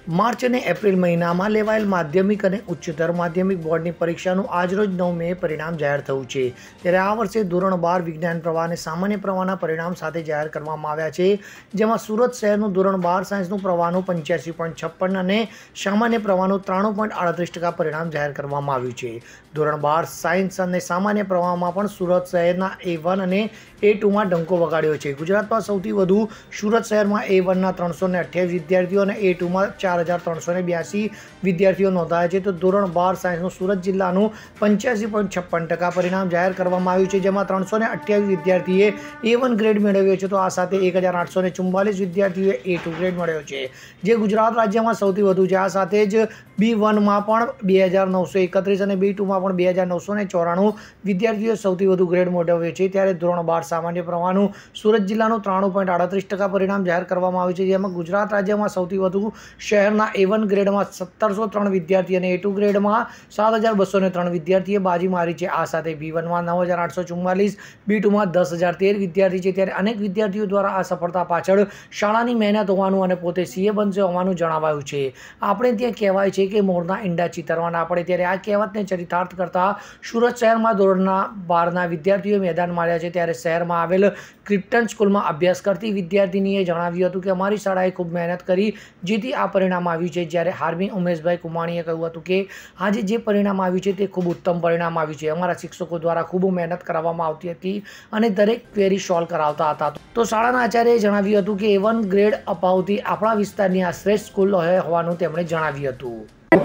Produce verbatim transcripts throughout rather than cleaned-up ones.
March અને April મહિનામાં લેવાયેલ માધ્યમિક અને ઉચ્ચતર માધ્યમિક બોર્ડની પરીક્ષાનું આજરોજ નવ મે પરિણામ જાહેર થયું છે। ત્યારે આ વર્ષે ધોરણ બાર વિજ્ઞાન પ્રવાહ અને સામાન્ય પ્રવાહના પરિણામ સાથે જાહેર કરવામાં આવ્યા છે, જેમાં સુરત શહેરનું ધોરણ બાર સાયન્સનું પ્રવાહનું પંચ્યાસી પોઈન્ટ છપ્પન અને સામાન્ય પ્રવાહનું ત્રાણું પોઈન્ટ આડત્રીસ ટકા પરિણામ જાહેર કરવામાં આવ્યું છે। ધોરણ બાર સાયન્સ અને સામાન્ય પ્રવાહમાં પણ સુરત શહેરના એ વન અને એ ટુમાં ડંકો વગાડ્યો છે। ગુજરાતમાં સૌથી વધુ સુરત શહેરમાં એ વનના ત્રણસો ને અઠ્યાવીસ વિદ્યાર્થીઓ અને એ ટુમાં ચાર હજાર ત્રણસો ને બ્યાસી વિદ્યાર્થીઓ નોંધાયા છે। તો ધોરણ બાર સાયન્સનું સુરત જિલ્લાનું પંચ્યાસી પોઈન્ટ છપ્પન ટકા પરિણામ જાહેર કરવામાં આવ્યું છે, જેમાં ત્રણસો ને અઠ્યાવીસ વિદ્યાર્થીએ એ વન ગ્રેડ મેળવ્યો છે। તો આ સાથે એક હજાર આઠસો ને ચુમ્બાલીસ વિદ્યાર્થીઓએ એ ટુ ગ્રેડ મળ્યો છે, જે ગુજરાત રાજ્યમાં સૌથી વધુ છે। આ સાથે જ બી વનમાં પણ બે હજાર નવસો એકત્રીસ અને બી ટુમાં પણ બે હજાર નવસો ને ચોરાણું વિદ્યાર્થીઓએ સૌથી વધુ ગ્રેડ મેળવ્યો છે। ત્યારે ધોરણ બાર સામાન્ય પ્રવાહનું સુરત જિલ્લાનું ત્રાણું પોઈન્ટ આડત્રીસ ટકા પરિણામ જાહેર કરવામાં આવ્યું છે, જેમાં ગુજરાત રાજ્યમાં સૌથી વધુ શહેરના એ વન ગ્રેડમાં સત્તરસો ત્રણ વિદ્યાર્થી અને એ ટુ ગ્રેડમાં સાત હજાર બસો ને ત્રણ વિદ્યાર્થીએ બાજી મારી છે। આ સાથે બી વનમાં નવ હજાર આઠસો ચુમ્માલીસ, બી ટુમાં દસ હજાર તેર વિદ્યાર્થી છે। ત્યારે અનેક વિદ્યાર્થીઓ દ્વારા આ સફળતા પાછળ શાળાની મહેનત હોવાનું અને પોતે સીએ બનશે હોવાનું જણાવાયું છે। આપણે ત્યાં કહેવાય છે કે મોરના ઈંડા ચિતરવાના પડે, ત્યારે આ કહેવતને ચરિતાર્થ કરતા સુરત શહેરમાં ધોરણના બારના વિદ્યાર્થીઓ મેદાન માર્યા છે। ત્યારે શહેરમાં આવેલ ક્રિપ્ટન સ્કૂલમાં અભ્યાસ કરતી વિદ્યાર્થીનીએ જણાવ્યું હતું કે અમારી શાળાએ ખૂબ મહેનત કરી જેથી આ પરિણામ આવ્યું છે। જ્યારે હાર્મી ઉમેશભાઈ કુમાણીએ કહ્યું હતું કે આજે જે પરિણામ આવ્યું છે તે ખૂબ ઉત્તમ પરિણામ આવ્યું છે। અમારા શિક્ષકો દ્વારા ખૂબ મહેનત કરવામાં આવતી હતી અને દરેક ક્વેરી સોલ્વ કરાવતા હતા। તો શાળાના આચાર્યએ જણાવ્યું હતું કે એ વન ગ્રેડ અપાવતી આપણા વિસ્તારની આ શ્રેષ્ઠ સ્કૂલ હોવાનું તેમણે જણાવ્યું હતું।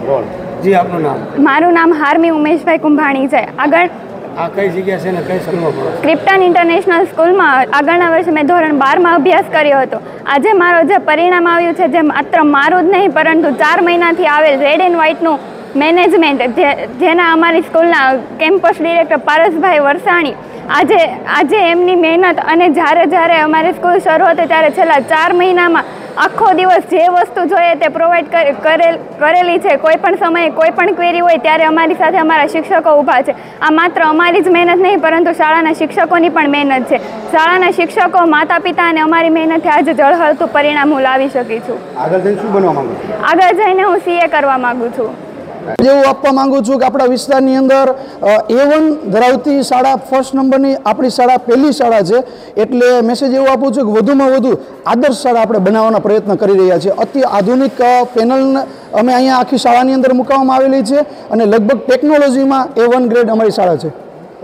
જી, આપનું નામ? મારું નામ હાર્મી ઉમેશભાઈ કુંભાણી છે। આગળ આ કઈ જગ્યા છે ને કઈ સ્કૂલમાં ભણો છો? ક્રિપ્ટન ઇન્ટરનેશનલ સ્કૂલમાં આગળના વર્ષે મેં ધોરણ બારમાં અભ્યાસ કર્યો હતો। આજે મારો જે પરિણામ આવ્યું છે, જે માત્ર મારું જ નહીં પરંતુ ચાર મહિનાથી આવેલ રેડ એન્ડ વ્હાઇટનું મેનેજમેન્ટ, જે જેના અમારી સ્કૂલના કેમ્પસ ડિરેક્ટર પારસભાઈ વરસાણી, આજે આજે એમની મહેનત અને જ્યારે જ્યારે અમારી સ્કૂલ શરૂ હતી ત્યારે છેલ્લા ચાર મહિનામાં આખો દિવસ જે વસ્તુ જોઈએ તે પ્રોવાઈડ કરેલ કરેલી છે। કોઈ પણ સમયે કોઈ પણ ક્વેરી હોય ત્યારે અમારી સાથે અમારા શિક્ષકો ઊભા છે। આ માત્ર અમારી જ મહેનત નહીં પરંતુ શાળાના શિક્ષકોની પણ મહેનત છે। શાળાના શિક્ષકો, માતા પિતા અને અમારી મહેનતથી આજે ઝળહળતું પરિણામ હું લાવી શકી છું। આગળ જઈને શું બનવા માંગુ છો? આગળ જઈને હું સીએ કરવા માંગુ છું। એવું આપવા માંગુ છું કે આપણા વિસ્તારની અંદર એ વન ધરાવતી શાળા ફર્સ્ટ નંબરની આપણી શાળા પહેલી શાળા છે, એટલે મેસેજ એવું આપું છું કે વધુમાં વધુ આદર્શ શાળા આપણે બનાવવાના પ્રયત્ન કરી રહ્યા છીએ। અતિ આધુનિક પેનલ અમે અહીંયા આખી શાળાની અંદર મૂકવામાં આવેલી છે અને લગભગ ટેકનોલોજીમાં એ વન ગ્રેડ અમારી શાળા છે।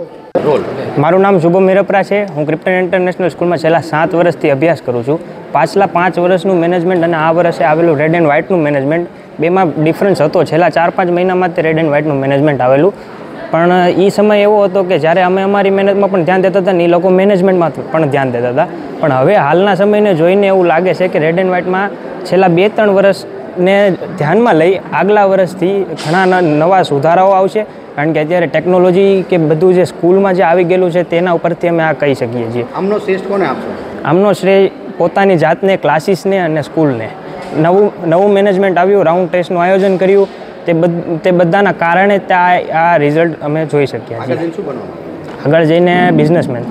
મારું નામ શુભમ મિરપરા છે। હું ક્રિપ્ટન ઇન્ટરનેશનલ સ્કૂલમાં છેલ્લા સાત વર્ષથી અભ્યાસ કરું છું। પાછલા પાંચ વર્ષનું મેનેજમેન્ટ અને આ વર્ષે આવેલું રેડ એન્ડ વ્હાઇટનું મેનેજમેન્ટ, બેમાં ડિફરન્સ હતો। છેલ્લા ચાર પાંચ મહિનામાં તે રેડ એન્ડ વ્હાઇટનું મેનેજમેન્ટ આવેલું, પણ એ સમય એવો હતો કે જ્યારે અમે અમારી મહેનતમાં પણ ધ્યાન દેતા હતા ને એ લોકો મેનેજમેન્ટમાં પણ ધ્યાન દેતા હતા। પણ હવે હાલના સમયને જોઈને એવું લાગે છે કે રેડ એન્ડ વ્હાઇટમાં છેલ્લા બે ત્રણ વર્ષને ધ્યાનમાં લઈ આગલા વર્ષથી ઘણા નવા સુધારાઓ આવશે, કારણ કે અત્યારે ટેકનોલોજી કે બધું જે સ્કૂલમાં જે આવી ગયેલું છે તેના ઉપરથી અમે આ કહી શકીએ છીએ। આમનો શ્રેષ્ઠ કોને આપશો? આમનો શ્રેય પોતાની જાતને, ક્લાસીસને અને સ્કૂલને। નવું નવું મેનેજમેન્ટ આવ્યું, રાઉન્ડ ટેસ્ટનું આયોજન કર્યું, તે તે બધાના કારણે ત્યાં આ રિઝલ્ટ અમે જોઈ શકીએ છીએ। આગળ જઈને બિઝનેસમેન।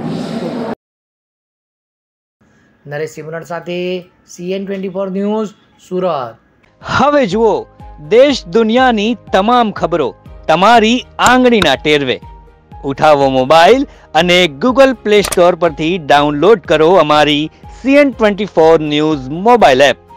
નરેશ સિમરન સાથે CN twenty four news, Surat. હવે જુઓ દેશ દુનિયાની તમામ ખબરો તમારી આંગળીના ટેરવે। ઉઠાવો મોબાઈલ અને ગૂગલ પ્લે સ્ટોર પરથી ડાઉનલોડ કરો અમારી CN twenty four news mobile app.